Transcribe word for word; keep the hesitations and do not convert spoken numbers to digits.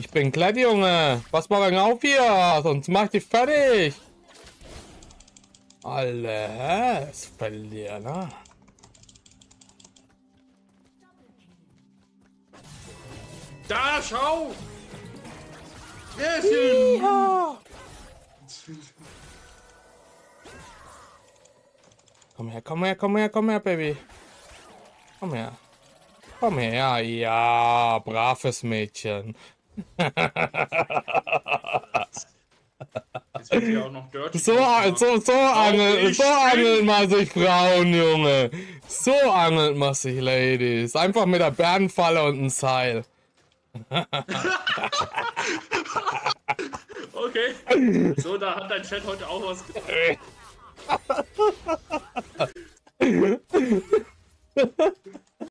Ich bin glatt, Junge. Pass mal auf hier, sonst mach ich dich fertig. Alles verlieren, ne? Da, schau! Sehr schön! Ja. Komm her, komm her, komm her, komm her, Baby. Komm her. Komm her, ja, braves Mädchen. Jetzt wird hier auch noch dirty. So, so, so, angel, so angelt man sich Frauen, Junge. So angelt man sich, Ladies. Einfach mit der Bärenfalle und ein Seil. Okay. So, da hat dein Chat heute auch was gesagt.